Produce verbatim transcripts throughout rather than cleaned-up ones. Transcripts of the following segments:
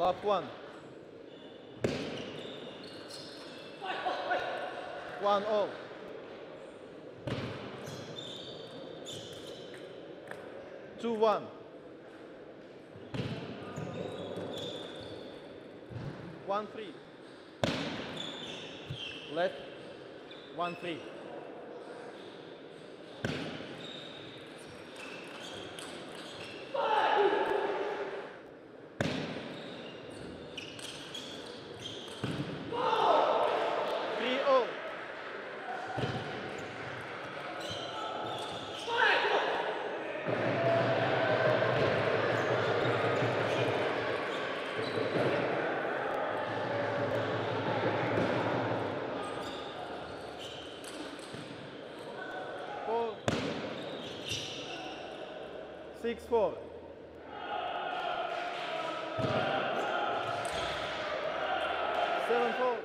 Love one. One all. Two one. One three. Left. One three. Three all. Four. Six four. Seven four.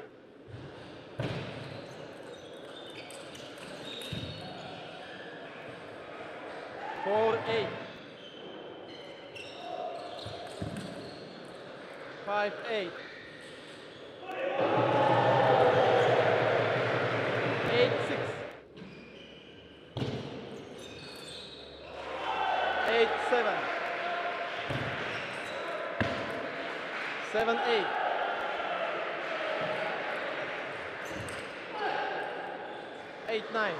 Four eight. Five eight. Eight six. Eight seven. Seven eight. Eight nine.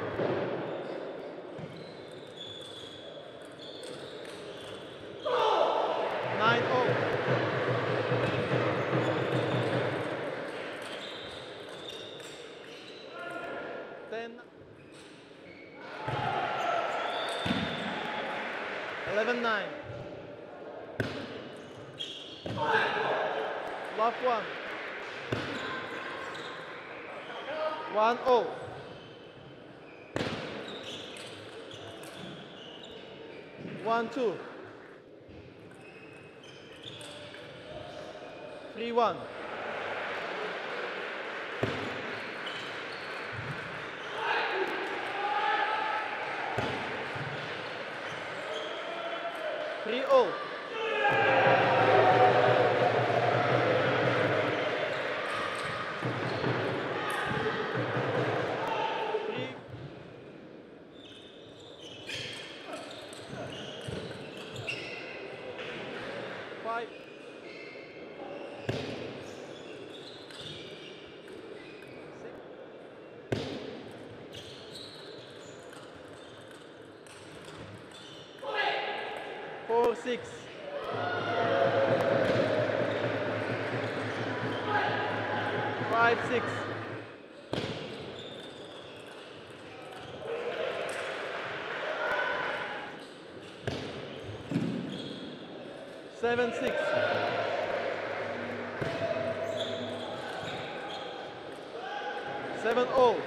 Nine oh. Ten. Eleven nine. Love one. One oh. One two. Three one. Three all. Three. Five. Four six. Five six. Seven six. Seven all.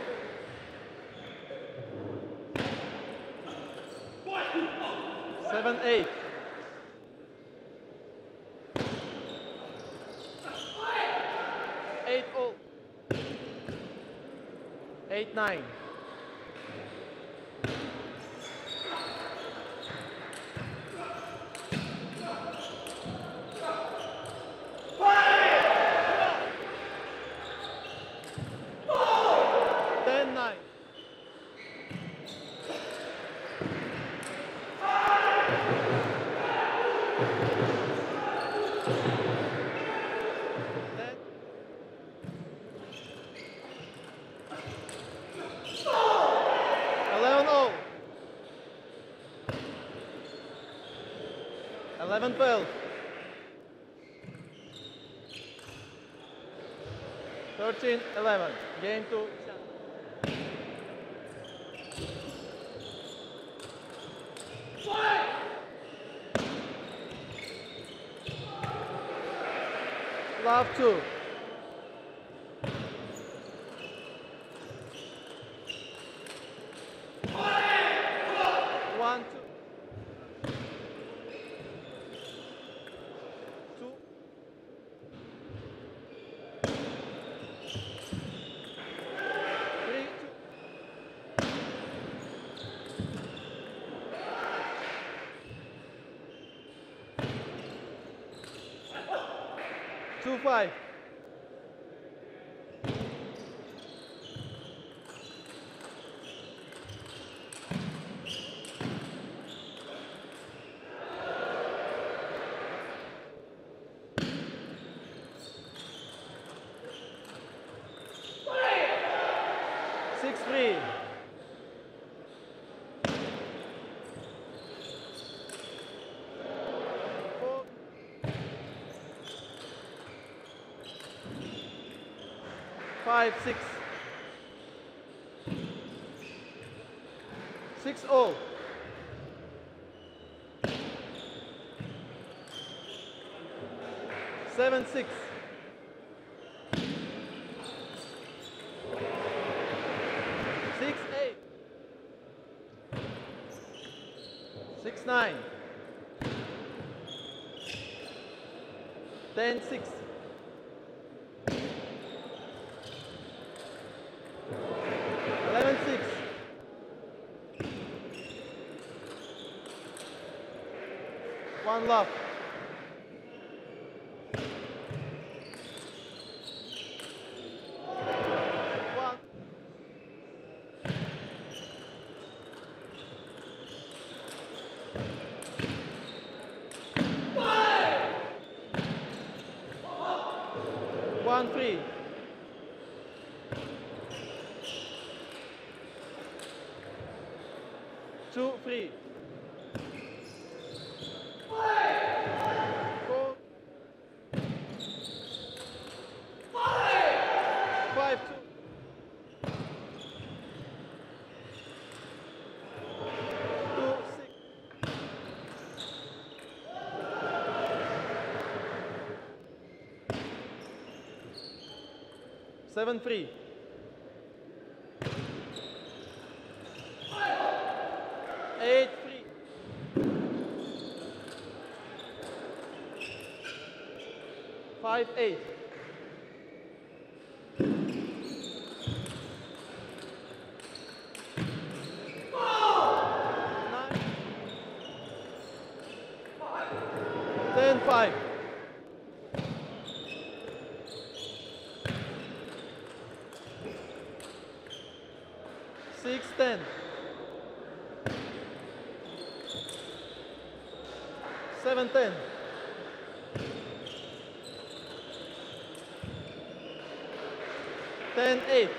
Seven eight. Eight all. Eight nine. Ten nine. Ten. Eleven all. Eleven twelve. Thirteen eleven. Game two. Love two. One, two. Two. Three, two. two five. Six three. Four. Five six. Six all. Seven six. Six eight. Six nine. Ten six. Eleven six. One love. One. One three. Two three. Four. Five two. Two six. Seven three. Eight three. Five eight. Nine. Ten five. Six ten. Seven ten. Ten eight.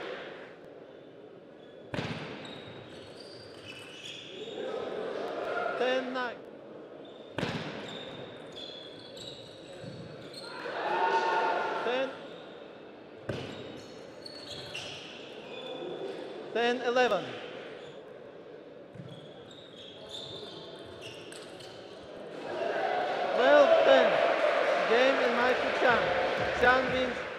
Ten nine. Ten. Ten eleven. Twelve ten. Game in Michael Chang. Chang wins